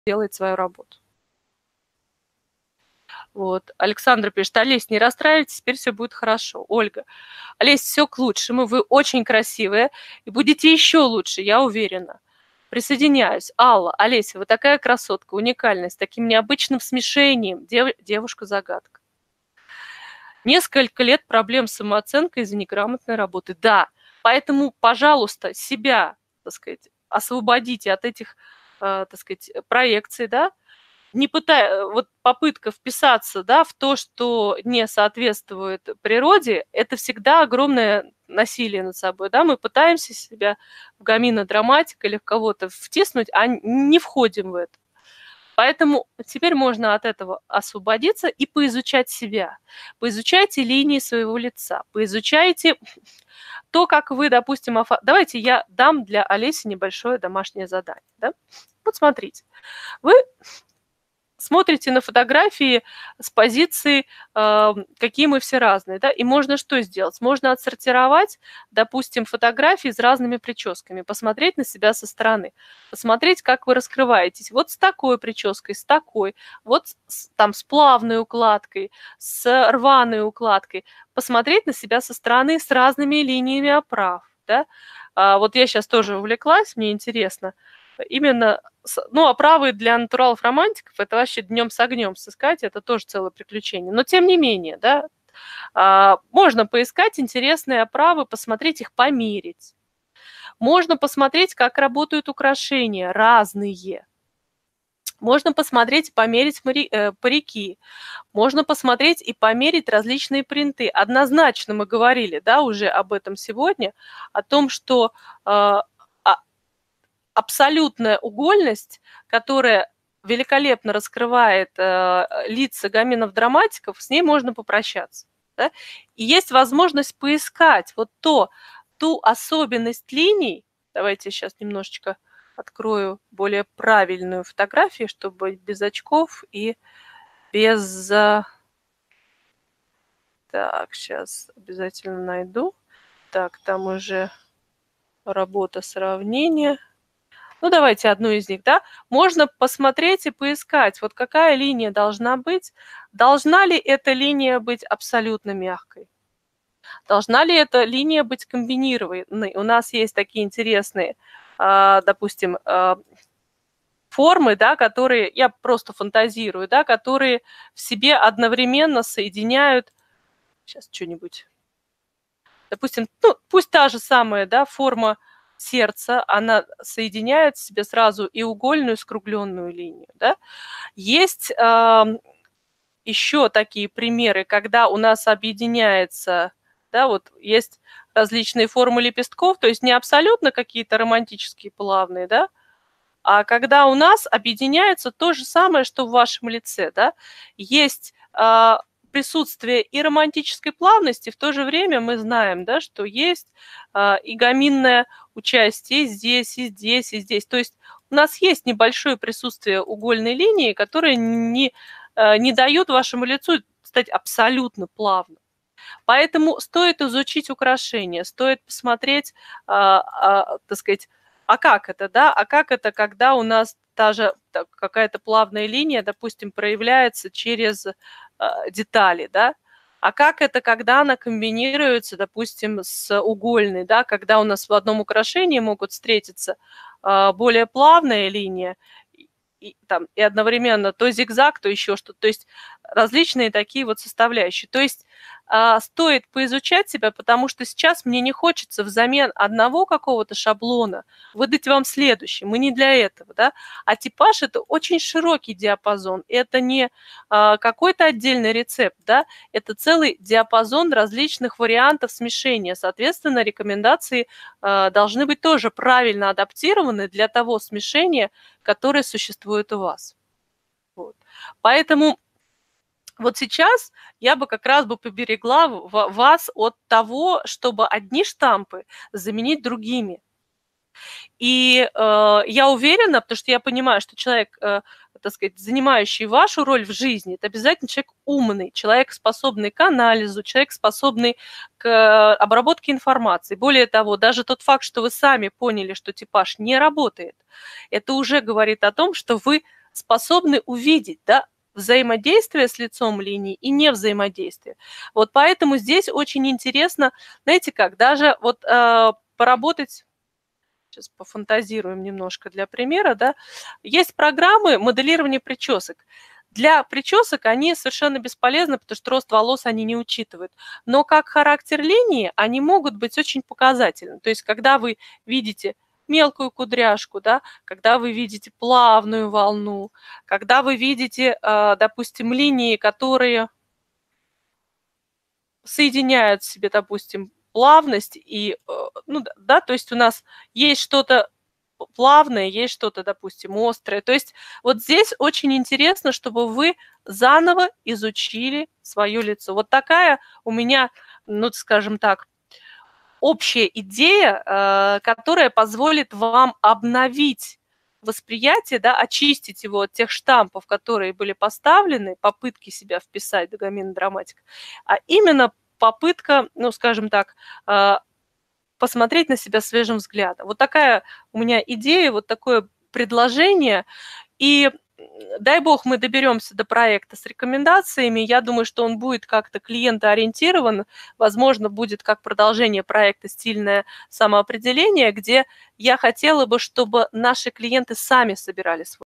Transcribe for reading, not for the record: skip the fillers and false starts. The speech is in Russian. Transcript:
делает свою работу. Вот. Александр пишет: Олесь, не расстраивайтесь, теперь все будет хорошо. Ольга: Олесь, все к лучшему, вы очень красивая и будете еще лучше, я уверена. Присоединяюсь. Алла: Олеся, вы такая красотка, уникальная, с таким необычным смешением. Девушка-загадка. Несколько лет проблем с самооценкой из-за неграмотной работы. Да, поэтому, пожалуйста, себя, так сказать, освободите от этих, так сказать, проекций, да, не вот попытка вписаться, да, в то, что не соответствует природе, это всегда огромное насилие над собой, да, мы пытаемся себя в гоминодраматик или в кого-то втиснуть, а не входим в это. Поэтому теперь можно от этого освободиться и поизучать себя. Поизучайте линии своего лица, поизучайте то, как вы, допустим, давайте я дам для Олеси небольшое домашнее задание. Да? Вот смотрите, вы смотрите на фотографии с позиции, какие мы все разные, да, и можно что сделать? Можно отсортировать, допустим, фотографии с разными прическами, посмотреть на себя со стороны, посмотреть, как вы раскрываетесь. Вот с такой прической, с такой, вот там с плавной укладкой, с рваной укладкой, посмотреть на себя со стороны с разными линиями оправ, да. Вот я сейчас тоже увлеклась, мне интересно, именно, ну, оправы для натуралов-романтиков это вообще днем с огнем сыскать, это тоже целое приключение. Но тем не менее, да, можно поискать интересные оправы, посмотреть их, померить. Можно посмотреть, как работают украшения разные. Можно посмотреть и померить парики. Можно посмотреть и померить различные принты. Однозначно мы говорили, да, уже об этом сегодня, о том, что абсолютная угольность, которая великолепно раскрывает лица гоминов-драматиков, с ней можно попрощаться. Да? И есть возможность поискать вот ту особенность линий. Давайте сейчас немножечко открою более правильную фотографию, чтобы без очков и без... Так, сейчас обязательно найду. Так, там уже работа сравнения. Ну, давайте одну из них, да. Можно посмотреть и поискать, вот какая линия должна быть. Должна ли эта линия быть абсолютно мягкой? Должна ли эта линия быть комбинированной? У нас есть такие интересные, допустим, формы, да, которые, я просто фантазирую, да, которые в себе одновременно соединяют, сейчас что-нибудь, допустим, ну, пусть та же самая, да, форма сердца, она соединяет в себе сразу и угольную, и скругленную линию, да. Есть еще такие примеры, когда у нас объединяется, да, вот есть различные формы лепестков, то есть не абсолютно какие-то романтические плавные, да, а когда у нас объединяется то же самое, что в вашем лице, да, есть присутствие и романтической плавности, в то же время мы знаем, да, что есть и гоминное участие здесь, и здесь, и здесь. То есть у нас есть небольшое присутствие угольной линии, которая не дает вашему лицу стать абсолютно плавным. Поэтому стоит изучить украшения, стоит посмотреть, так сказать, а как это, да, а как это, когда у нас та же какая-то плавная линия, допустим, проявляется через детали, да, а как это, когда она комбинируется, допустим, с угольной, да, когда у нас в одном украшении могут встретиться более плавная линия и одновременно то зигзаг, то еще что-то, то есть различные такие вот составляющие. То есть стоит поизучать себя, потому что сейчас мне не хочется взамен одного какого-то шаблона выдать вам следующий. Мы не для этого, да. А типаж – это очень широкий диапазон. Это не какой-то отдельный рецепт, да. Это целый диапазон различных вариантов смешения. Соответственно, рекомендации должны быть тоже правильно адаптированы для того смешения, которое существует у вас. Вот. Поэтому вот сейчас я бы как раз поберегла вас от того, чтобы одни штампы заменить другими. И я уверена, потому что я понимаю, что человек, так сказать, занимающий вашу роль в жизни, это обязательно человек умный, человек, способный к анализу, человек, способный к обработке информации. Более того, даже тот факт, что вы сами поняли, что типаж не работает, это уже говорит о том, что вы способны увидеть, да, взаимодействие с лицом линии и не взаимодействие. Вот поэтому здесь очень интересно, знаете как, даже вот поработать, сейчас пофантазируем немножко для примера, да, есть программы моделирования причесок. Для причесок они совершенно бесполезны, потому что рост волос они не учитывают. Но как характер линии они могут быть очень показательны. То есть когда вы видите мелкую кудряшку, да, когда вы видите плавную волну, когда вы видите, допустим, линии, которые соединяют в себе, допустим, плавность и, ну да, то есть у нас есть что-то плавное, есть что-то, допустим, острое. То есть вот здесь очень интересно, чтобы вы заново изучили свое лицо. Вот такая у меня, ну, скажем так, общая идея, которая позволит вам обновить восприятие, да, очистить его от тех штампов, которые были поставлены, попытки себя вписать в гоминодраматик, а именно попытка, ну, скажем так, посмотреть на себя свежим взглядом. Вот такая у меня идея, вот такое предложение. И дай бог мы доберемся до проекта с рекомендациями. Я думаю, что он будет как-то клиентоориентирован. Возможно, будет как продолжение проекта «Стильное самоопределение», где я хотела бы, чтобы наши клиенты сами собирали свой